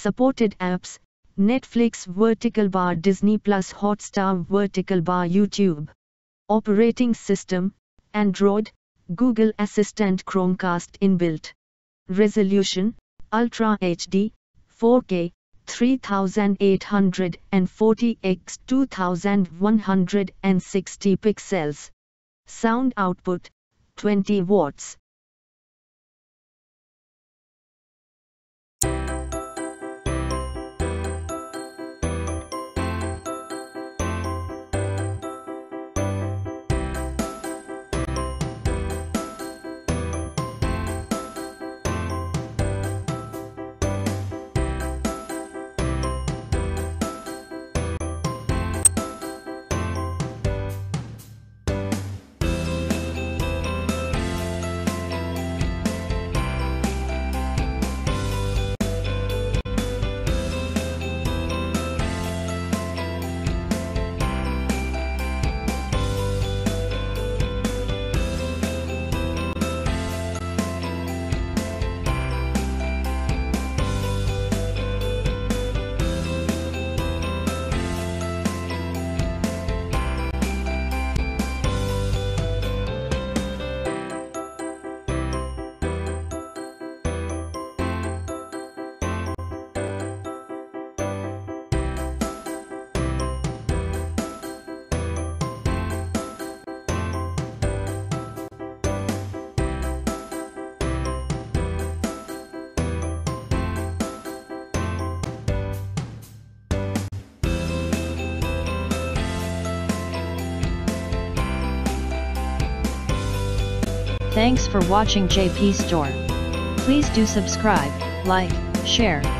Supported apps: Netflix vertical bar, Disney+Hotstar vertical bar, YouTube. Operating system: Android, Google Assistant, Chromecast inbuilt. Resolution: Ultra HD, 4K, 3840x2160 pixels. Sound output: 20 watts. Thanks for watching JP Store. Please do subscribe, like, share,